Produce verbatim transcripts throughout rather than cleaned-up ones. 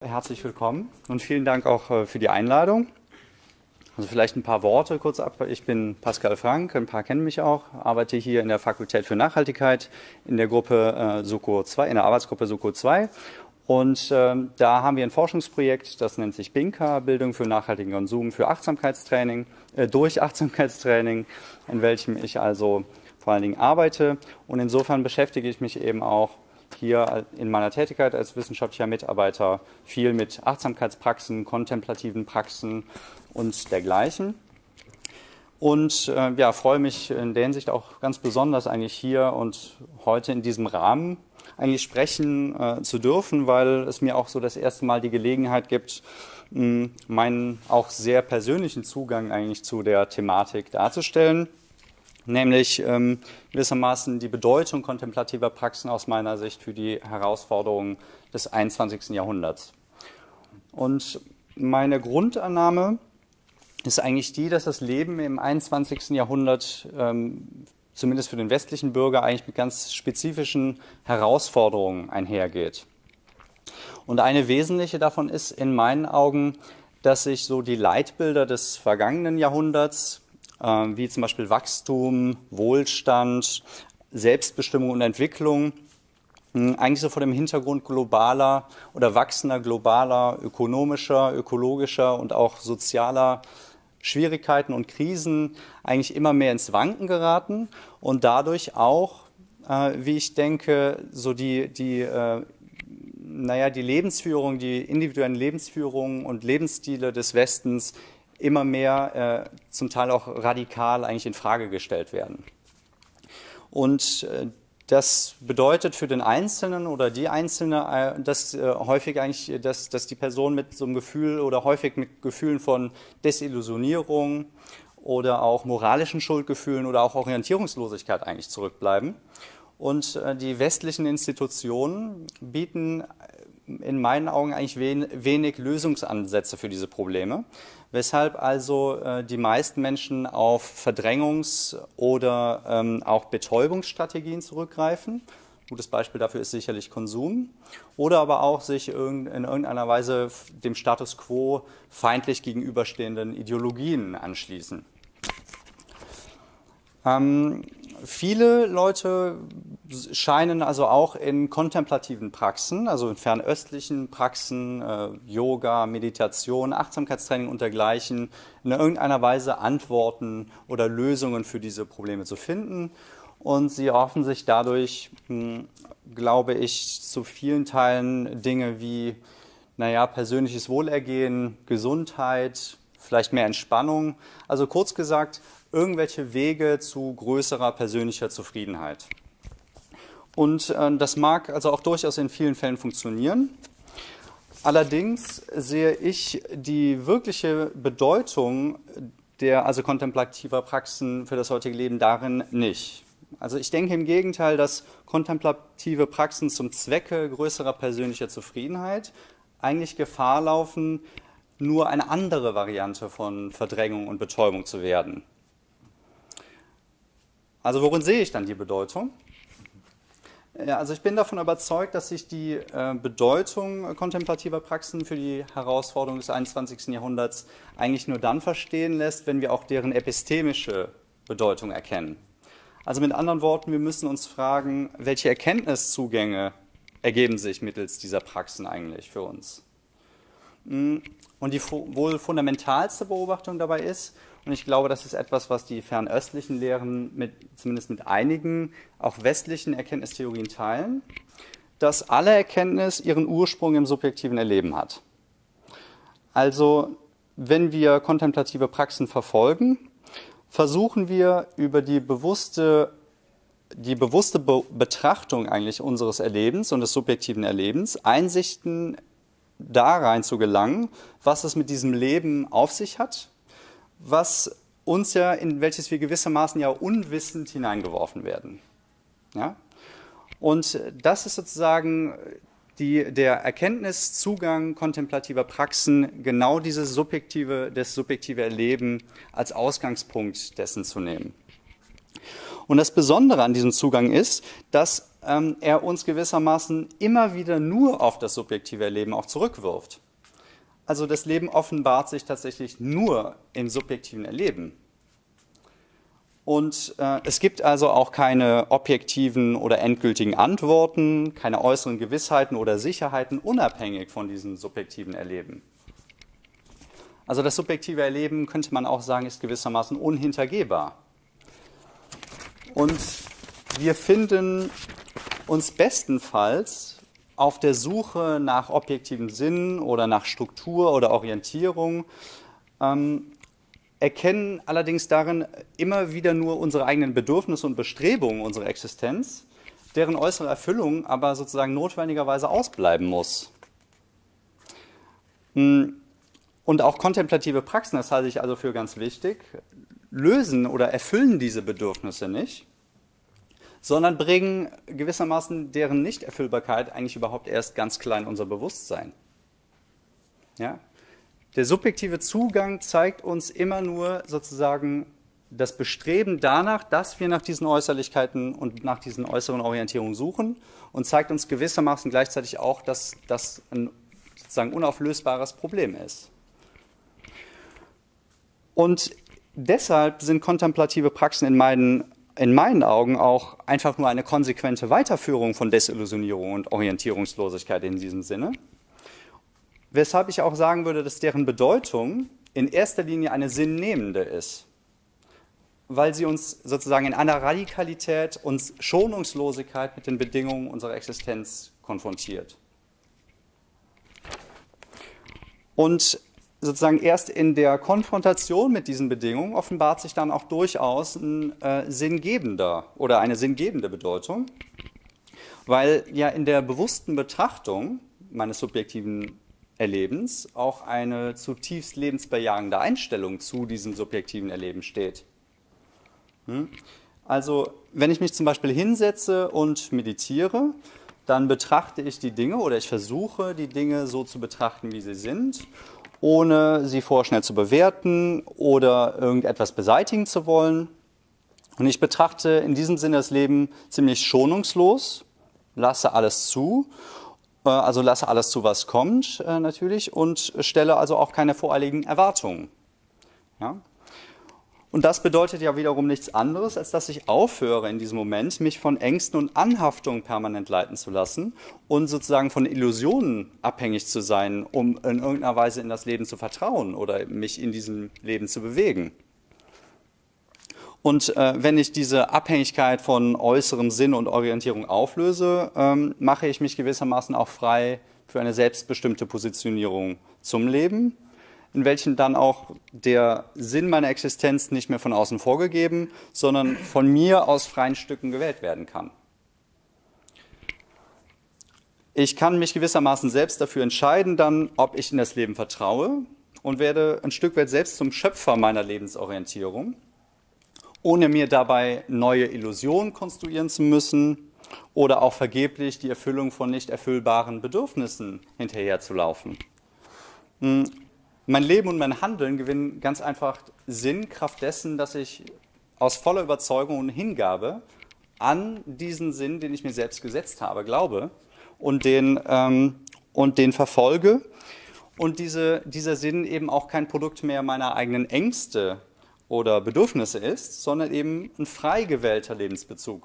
Herzlich willkommen und vielen Dank auch äh, für die Einladung. Also vielleicht ein paar Worte kurz ab. Ich bin Pascal Frank, ein paar kennen mich auch, arbeite hier in der Fakultät für Nachhaltigkeit in der Gruppe äh, SOKO zwei, in der Arbeitsgruppe SOKO zwei. Und äh, da haben wir ein Forschungsprojekt, das nennt sich BINCA, Bildung für nachhaltigen Konsum für Achtsamkeitstraining, äh, durch Achtsamkeitstraining, in welchem ich also vor allen Dingen arbeite. Und insofern beschäftige ich mich eben auch hier in meiner Tätigkeit als wissenschaftlicher Mitarbeiter viel mit Achtsamkeitspraxen, kontemplativen Praxen und dergleichen. Und äh, ja, freue mich in der Hinsicht auch ganz besonders eigentlich hier und heute in diesem Rahmen eigentlich sprechen äh, zu dürfen, weil es mir auch so das erste Mal die Gelegenheit gibt, mh, meinen auch sehr persönlichen Zugang eigentlich zu der Thematik darzustellen. Nämlich ähm, gewissermaßen die Bedeutung kontemplativer Praxen aus meiner Sicht für die Herausforderungen des einundzwanzigsten Jahrhunderts. Und meine Grundannahme ist eigentlich die, dass das Leben im einundzwanzigsten Jahrhundert, ähm, zumindest für den westlichen Bürger, eigentlich mit ganz spezifischen Herausforderungen einhergeht. Und eine wesentliche davon ist in meinen Augen, dass sich so die Leitbilder des vergangenen Jahrhunderts, wie zum Beispiel Wachstum, Wohlstand, Selbstbestimmung und Entwicklung, eigentlich so vor dem Hintergrund globaler oder wachsender globaler, ökonomischer, ökologischer und auch sozialer Schwierigkeiten und Krisen eigentlich immer mehr ins Wanken geraten und dadurch auch, wie ich denke, so die, die naja, die Lebensführung, die individuellen Lebensführungen und Lebensstile des Westens immer mehr, äh, zum Teil auch radikal eigentlich in Frage gestellt werden. Und äh, das bedeutet für den Einzelnen oder die Einzelne, äh, dass äh, häufig eigentlich, dass, dass die Person mit so einem Gefühl oder häufig mit Gefühlen von Desillusionierung oder auch moralischen Schuldgefühlen oder auch Orientierungslosigkeit eigentlich zurückbleiben. Und äh, die westlichen Institutionen bieten in meinen Augen eigentlich wen, wenig Lösungsansätze für diese Probleme, weshalb also äh, die meisten Menschen auf Verdrängungs- oder ähm, auch Betäubungsstrategien zurückgreifen. Gutes Beispiel dafür ist sicherlich Konsum oder aber auch sich in irgendeiner Weise dem Status quo feindlich gegenüberstehenden Ideologien anschließen. Ähm, viele Leute scheinen also auch in kontemplativen Praxen, also in fernöstlichen Praxen, äh, Yoga, Meditation, Achtsamkeitstraining und dergleichen, in irgendeiner Weise Antworten oder Lösungen für diese Probleme zu finden. Und sie erhoffen sich dadurch, mh, glaube ich, zu vielen Teilen Dinge wie, naja, persönliches Wohlergehen, Gesundheit, vielleicht mehr Entspannung. Also kurz gesagt, irgendwelche Wege zu größerer persönlicher Zufriedenheit. Und äh, das mag also auch durchaus in vielen Fällen funktionieren. Allerdings sehe ich die wirkliche Bedeutung der also kontemplativer Praxen für das heutige Leben darin nicht. Also ich denke im Gegenteil, dass kontemplative Praxen zum Zwecke größerer persönlicher Zufriedenheit eigentlich Gefahr laufen, nur eine andere Variante von Verdrängung und Betäubung zu werden. Also worin sehe ich dann die Bedeutung? Ja, also ich bin davon überzeugt, dass sich die äh, Bedeutung kontemplativer Praxen für die Herausforderungen des einundzwanzigsten Jahrhunderts eigentlich nur dann verstehen lässt, wenn wir auch deren epistemische Bedeutung erkennen. Also mit anderen Worten, wir müssen uns fragen, welche Erkenntniszugänge ergeben sich mittels dieser Praxen eigentlich für uns? Und die wohl fundamentalste Beobachtung dabei ist, und ich glaube, das ist etwas, was die fernöstlichen Lehren mit, zumindest mit einigen auch westlichen Erkenntnistheorien teilen, dass alle Erkenntnis ihren Ursprung im subjektiven Erleben hat. Also, wenn wir kontemplative Praxen verfolgen, versuchen wir über die bewusste, die bewusste Be- Betrachtung eigentlich unseres Erlebens und des subjektiven Erlebens Einsichten da rein zu gelangen, was es mit diesem Leben auf sich hat, was uns ja, in welches wir gewissermaßen ja unwissend hineingeworfen werden. Ja? Und das ist sozusagen die, der Erkenntniszugang kontemplativer Praxen, genau dieses subjektive, das subjektive Erleben als Ausgangspunkt dessen zu nehmen. Und das Besondere an diesem Zugang ist, dass ähm, er uns gewissermaßen immer wieder nur auf das subjektive Erleben auch zurückwirft. Also das Leben offenbart sich tatsächlich nur im subjektiven Erleben. Und äh, es gibt also auch keine objektiven oder endgültigen Antworten, keine äußeren Gewissheiten oder Sicherheiten unabhängig von diesem subjektiven Erleben. Also das subjektive Erleben, könnte man auch sagen, ist gewissermaßen unhintergehbar. Und wir finden uns bestenfalls auf der Suche nach objektivem Sinn oder nach Struktur oder Orientierung, ähm, erkennen allerdings darin immer wieder nur unsere eigenen Bedürfnisse und Bestrebungen unserer Existenz, deren äußere Erfüllung aber sozusagen notwendigerweise ausbleiben muss. Und auch kontemplative Praxen, das halte ich also für ganz wichtig, lösen oder erfüllen diese Bedürfnisse nicht, sondern bringen gewissermaßen deren Nichterfüllbarkeit eigentlich überhaupt erst ganz klar in unser Bewusstsein. Ja? Der subjektive Zugang zeigt uns immer nur sozusagen das Bestreben danach, dass wir nach diesen Äußerlichkeiten und nach diesen äußeren Orientierungen suchen und zeigt uns gewissermaßen gleichzeitig auch, dass das ein sozusagen unauflösbares Problem ist. Und deshalb sind kontemplative Praxen in meinen, in meinen Augen auch einfach nur eine konsequente Weiterführung von Desillusionierung und Orientierungslosigkeit in diesem Sinne. Weshalb ich auch sagen würde, dass deren Bedeutung in erster Linie eine sinnnehmende ist, weil sie uns sozusagen in einer Radikalität und Schonungslosigkeit mit den Bedingungen unserer Existenz konfrontiert. Und sozusagen erst in der Konfrontation mit diesen Bedingungen offenbart sich dann auch durchaus ein äh, sinngebender oder eine sinngebende Bedeutung, weil ja in der bewussten Betrachtung meines subjektiven Erlebens auch eine zutiefst lebensbejahende Einstellung zu diesem subjektiven Erleben steht. Also wenn ich mich zum Beispiel hinsetze und meditiere, dann betrachte ich die Dinge oder ich versuche die Dinge so zu betrachten, wie sie sind, ohne sie vorschnell zu bewerten oder irgendetwas beseitigen zu wollen. Und ich betrachte in diesem Sinne das Leben ziemlich schonungslos, lasse alles zu. Also lasse alles zu, was kommt, äh, natürlich, und stelle also auch keine voreiligen Erwartungen. Ja? Und das bedeutet ja wiederum nichts anderes, als dass ich aufhöre in diesem Moment, mich von Ängsten und Anhaftungen permanent leiten zu lassen und sozusagen von Illusionen abhängig zu sein, um in irgendeiner Weise in das Leben zu vertrauen oder mich in diesem Leben zu bewegen. Und äh, wenn ich diese Abhängigkeit von äußerem Sinn und Orientierung auflöse, ähm, mache ich mich gewissermaßen auch frei für eine selbstbestimmte Positionierung zum Leben, in welchem dann auch der Sinn meiner Existenz nicht mehr von außen vorgegeben, sondern von mir aus freien Stücken gewählt werden kann. Ich kann mich gewissermaßen selbst dafür entscheiden, dann, ob ich in das Leben vertraue und werde ein Stück weit selbst zum Schöpfer meiner Lebensorientierung, ohne mir dabei neue Illusionen konstruieren zu müssen oder auch vergeblich die Erfüllung von nicht erfüllbaren Bedürfnissen hinterherzulaufen. Mein Leben und mein Handeln gewinnen ganz einfach Sinn, Kraft dessen, dass ich aus voller Überzeugung und Hingabe an diesen Sinn, den ich mir selbst gesetzt habe, glaube und den, ähm, und den verfolge. Und diese, dieser Sinn eben auch kein Produkt mehr meiner eigenen Ängste oder Bedürfnisse ist, sondern eben ein frei gewählter Lebensbezug.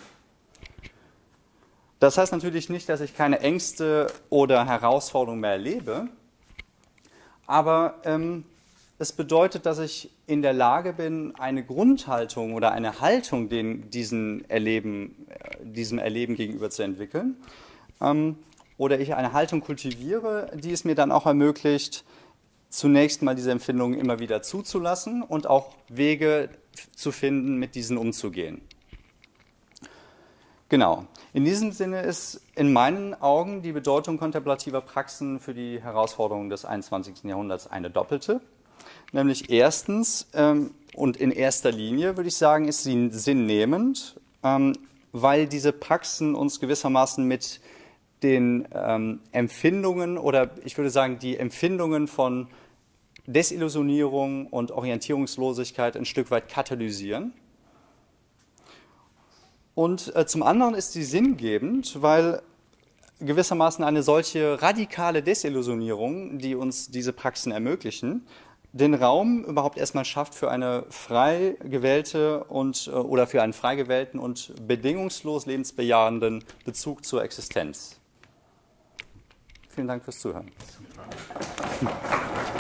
Das heißt natürlich nicht, dass ich keine Ängste oder Herausforderungen mehr erlebe, aber ähm, es bedeutet, dass ich in der Lage bin, eine Grundhaltung oder eine Haltung den, diesen Erleben, diesem Erleben gegenüber zu entwickeln, ähm, oder ich eine Haltung kultiviere, die es mir dann auch ermöglicht, zunächst mal diese Empfindungen immer wieder zuzulassen und auch Wege zu finden, mit diesen umzugehen. Genau. In diesem Sinne ist in meinen Augen die Bedeutung kontemplativer Praxen für die Herausforderungen des einundzwanzigsten Jahrhunderts eine doppelte. Nämlich erstens ähm, und in erster Linie, würde ich sagen, ist sie sinnnehmend, ähm, weil diese Praxen uns gewissermaßen mit den ähm, Empfindungen oder ich würde sagen, die Empfindungen von Desillusionierung und Orientierungslosigkeit ein Stück weit katalysieren. Und äh, zum anderen ist sie sinngebend, weil gewissermaßen eine solche radikale Desillusionierung, die uns diese Praxen ermöglichen, den Raum überhaupt erstmal schafft für eine frei gewählte und äh, oder für einen frei gewählten und bedingungslos lebensbejahenden Bezug zur Existenz. Vielen Dank fürs Zuhören. Super.